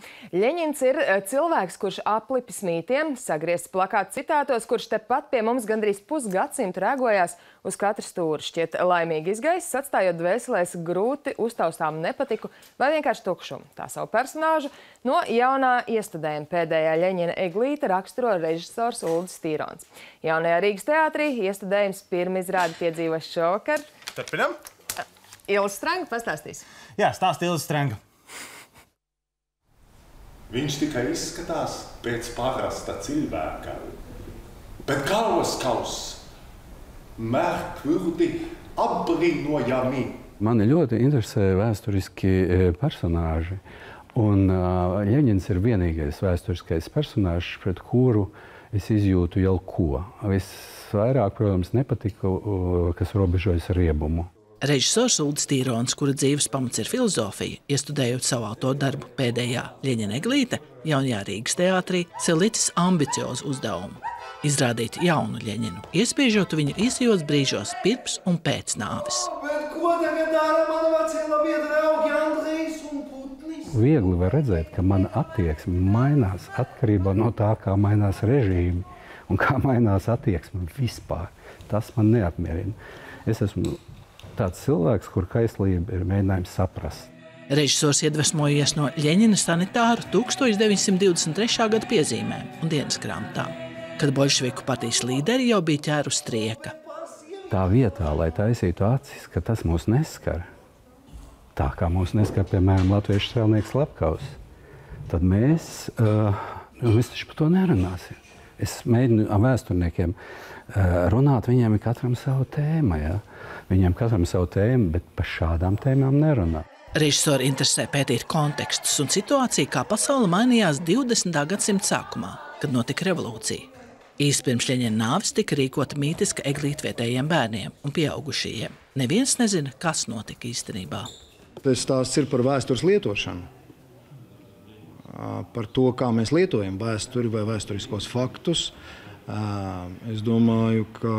Ļeņins ir cilvēks, kurš aplipis mītiem, sagriezts plakātu citātos, kurš tepat pie mums gandrīz pusgadsimtu rēgojās uz katru stūri. Šķiet laimīgi izgaiss, atstājot dvēselēs grūti uztaustām nepatiku vai vienkārši tukšumu. Tā savu personāžu no jaunā iestudējuma pēdējā Ļeņina eglīte raksturo režisors Uldis Tīrons. Jaunajā Rīgas teātrī iestudējums pirmizrādi piedzīvos šovakar. Turpinam. Ilze Strenga pastāstīs. Jā, stāst Ilze Strenga. Viņš tikai izskatās pēc parasta cilvēka, bet galvaskauss merkvürdi, apbrīnojami. Mani ļoti interesē vēsturiski personāži, un Ļeņins ir vienīgais vēsturiskais personāžs, pret kuru es izjūtu jau ko. Visvairāk, protams, nepatika, kas robežojas ar riebumu. Režisors Uldis Tīrons, kura dzīves pamats ir filozofija, iestudējot savu autodarbu pēdējā Ļeņina eglīte, jaunajā Rīgas teātrī, sev licis ambiciozu uzdevumu – izrādīt jaunu Ļeņinu, iespiežot viņu īsajos brīžos pirms un pēc nāves. Bet ko tagad dara mani vecie labie draugi Andrejs un Putnis? Viegli var redzēt, ka mana attieksme mainās atkarībā no tā, kā mainās režīmi un kā mainās attieksme vispār. Tas man neapmierina. Es esmu tāds cilvēks, kur kaislība ir mēģinājums saprast. Režisors iedvesmojies no Ļeņina sanitāru 1923. gada piezīmēm un dienas grāmatām, kad boļševiku partijas līderi jau bija ķērus trieka. Tā vietā, lai taisītu acis, ka tas mūs neskar, tā kā mūs neskar, piemēram, latviešu strēlnieks Lapkaus, tad mēs taču par to nerunāsim. Es mēģinu ar vēsturniekiem runāt, viņiem ir katram savu tēmu, ja? Viņiem katram savu tēmu, bet par šādām tēmām nerunā. Režisori interesē pētīt kontekstus un situāciju, kā pasaule mainījās 20. gadsimta sākumā, kad notika revolūcija. Īsti pirms Ļeņina nāves tika rīkota mītiska eglīte vietējiem bērniem un pieaugušajiem. Neviens nezina, kas notika īstenībā. Tas stāsts ir par vēstures lietošanu. Par to, kā mēs lietojam vēsturi vai vēsturiskos faktus. Es domāju, ka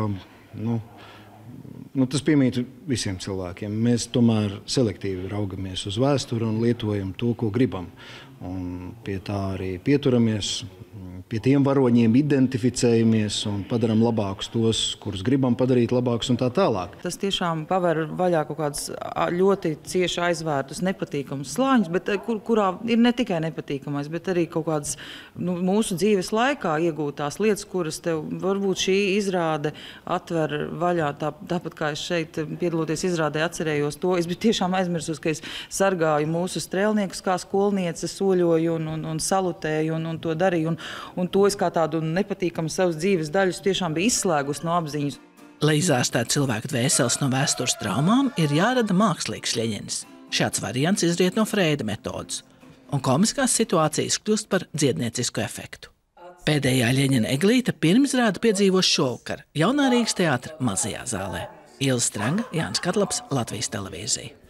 tas piemīt visiem cilvēkiem. Mēs tomēr selektīvi raugamies uz vēsturi un lietojam to, ko gribam. Un pie tā arī pieturamies, pie tiem varoņiem identificējamies un padaram labākus tos, kurus gribam padarīt labākus un tā tālāk. Tas tiešām paver vaļā kaut kādus ļoti cieši aizvērtus nepatīkamus slāņus, bet kurā ir ne tikai nepatīkamais, bet arī kaut kādas mūsu dzīves laikā iegūtās lietas, kuras tev varbūt šī izrāde atver vaļā. Tāpat kā es šeit piedaloties izrādē atcerējos to, es biju tiešām aizmirsus, ka es sargāju mūsu strēlniekus kā skolniece, soļoju un salutēju un to darīju. Un to es kā tādu nepatīkamu savas dzīves daļus tiešām biju izslēgus no apziņas. Lai izārstētu cilvēku dvēseles no vēstures traumām, ir jārada mākslīgs Ļeņins. Šāds variants izriet no Freida metodas, un komiskās situācijas kļūst par dziedniecisku efektu. Pēdējā Ļeņina eglīte pirmizrādi piedzīvos šovakar jaunā Rīgas teātra mazajā zālē. Ilze Strenga, Jānis Katlaps, Latvijas televīzija.